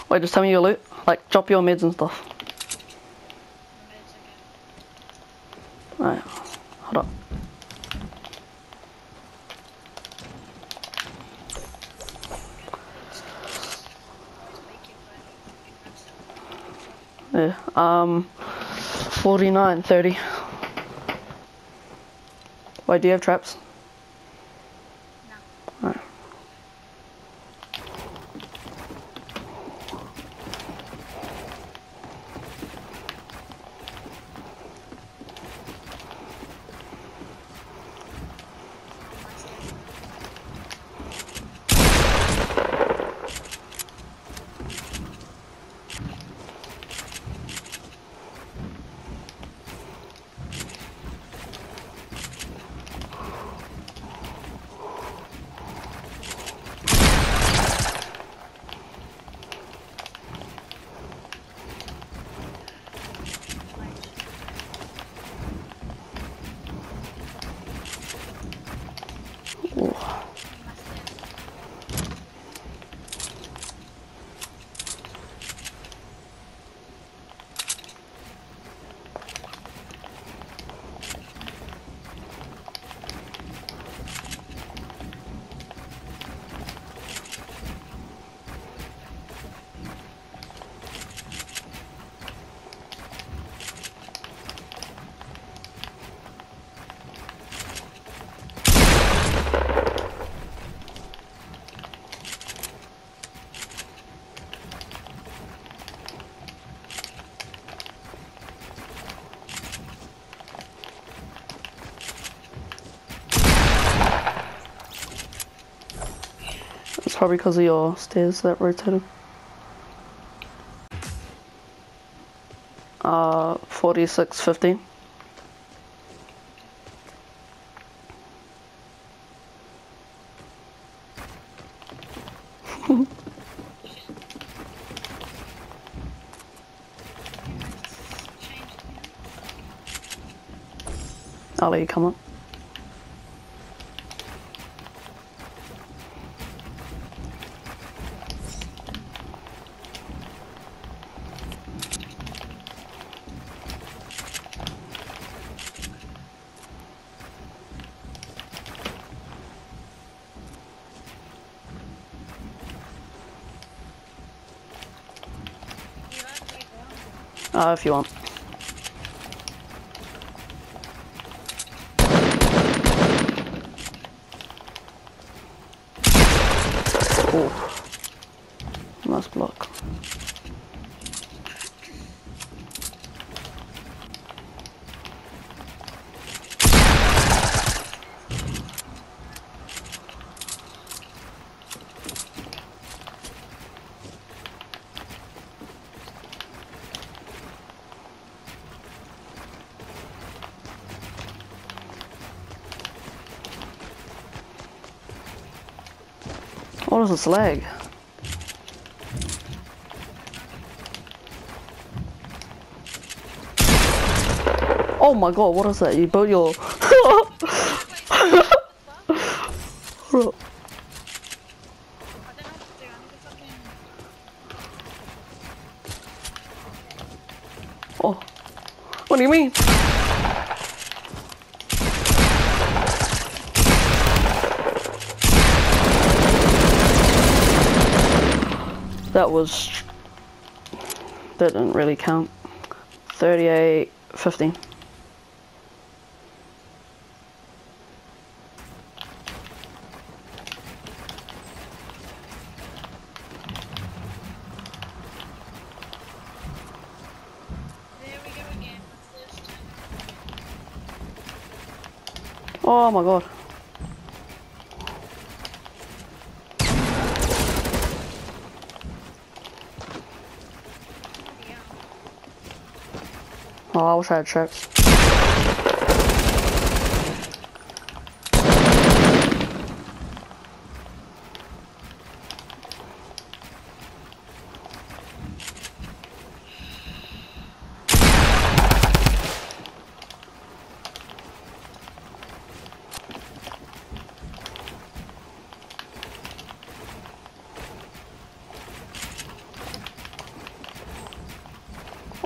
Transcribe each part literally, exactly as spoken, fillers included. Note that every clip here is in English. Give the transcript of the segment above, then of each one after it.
Wait, just tell me your loot. Like, drop your meds and stuff. Alright, hold up. Yeah, um, forty-nine, thirty. Wait, do you have traps? No. Alright. It's probably because of your stairs that rotated. Uh, forty-six fifty. I'll let you come up. Uh, if you want. Oh, nice block. What is this lag? Oh my god, what is that? You built your... Oh, what do you mean? That was... that didn't really count. thirty-eight fifteen. Oh my god. Oh, I wish I had traps.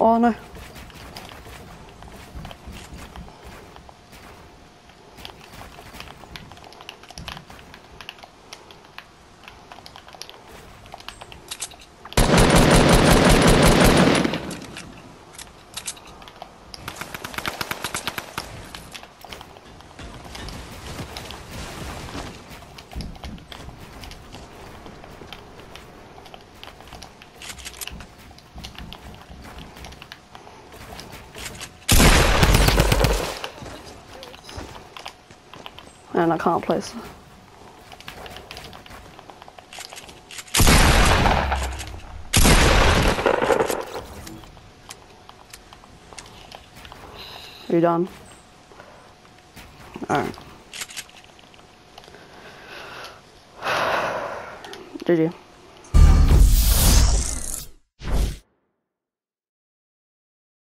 Oh no. And I can't place. Are you done? Alright. G G.